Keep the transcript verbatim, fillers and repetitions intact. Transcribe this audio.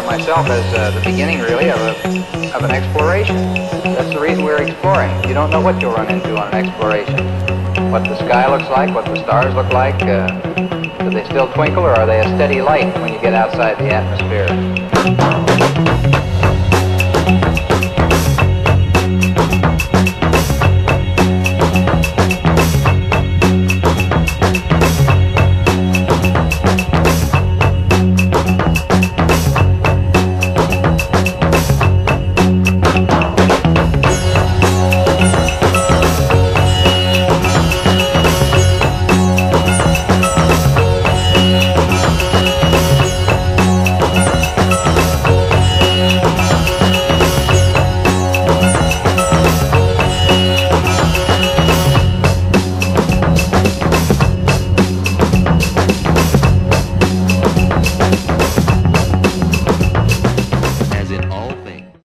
it myself as uh, the beginning, really, of, a, of an exploration. That's the reason we're exploring. You don't know what you'll run into on an exploration. What the sky looks like, what the stars look like. Uh, do they still twinkle, or are they a steady light when you get outside the atmosphere?